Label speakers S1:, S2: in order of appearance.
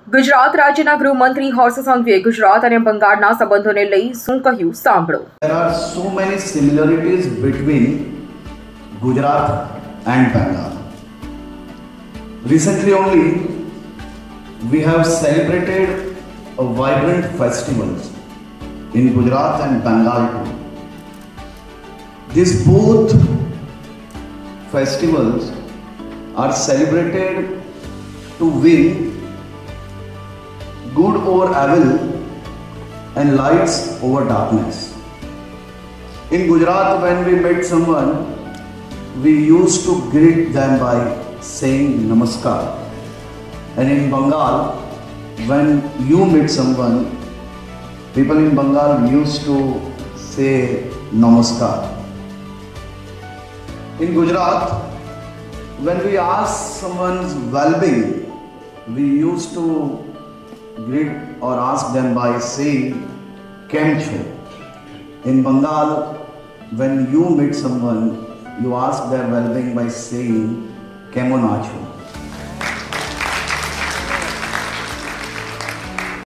S1: ગુજરાત રાજ્યના ગૃહમંત્રી હર્ષ સંઘવીએ ગુજરાત અને બંગાળના સંબંધોને લઈ શું કહ્યું સાંભળો.
S2: There are so many similarities between Gujarat and Bengal. Recently only we have celebrated a vibrant festivals in Gujarat and Bengal too. These both festivals are celebrated to win good over evil and lights over darkness. In Gujarat, when we met someone, we used to greet them by saying Namaskar. And in Bengal, when you meet someone, people in Bengal used to say Namaskar. In Gujarat, when we ask someone's well-being, we used to greet or ask them by saying Kem Cho. In Bengal, when you meet someone, you ask their well-being by saying Kemon Acho.